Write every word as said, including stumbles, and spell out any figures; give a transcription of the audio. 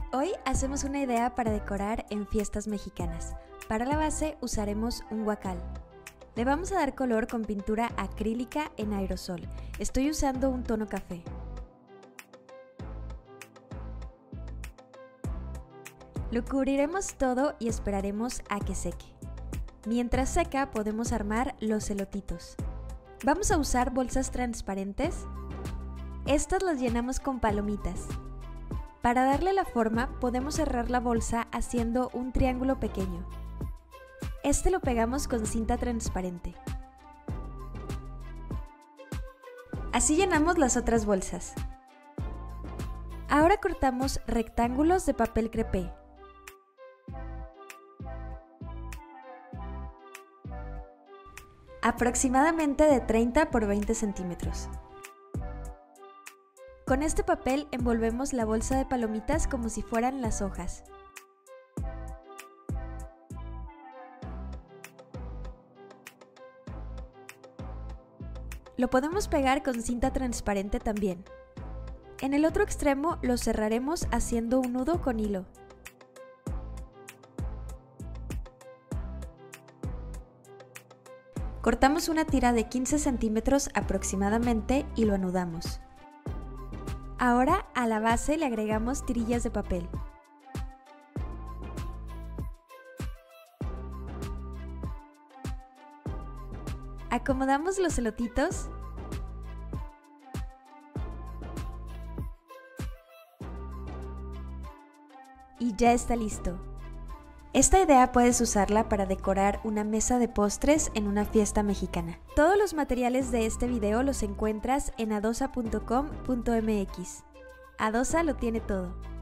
Hoy hacemos una idea para decorar en fiestas mexicanas. Para la base usaremos un guacal. Le vamos a dar color con pintura acrílica en aerosol. Estoy usando un tono café. Lo cubriremos todo y esperaremos a que seque. Mientras seca podemos armar los elotitos. Vamos a usar bolsas transparentes. Estas las llenamos con palomitas. Para darle la forma podemos cerrar la bolsa haciendo un triángulo pequeño. Este lo pegamos con cinta transparente. Así llenamos las otras bolsas. Ahora cortamos rectángulos de papel crepé. Aproximadamente de treinta por veinte centímetros. Con este papel envolvemos la bolsa de palomitas como si fueran las hojas. Lo podemos pegar con cinta transparente también. En el otro extremo lo cerraremos haciendo un nudo con hilo. Cortamos una tira de quince centímetros aproximadamente y lo anudamos. Ahora a la base le agregamos tirillas de papel. Acomodamos los elotitos y ya está listo. Esta idea puedes usarla para decorar una mesa de postres en una fiesta mexicana. Todos los materiales de este video los encuentras en adosa punto com punto m x. Adosa lo tiene todo.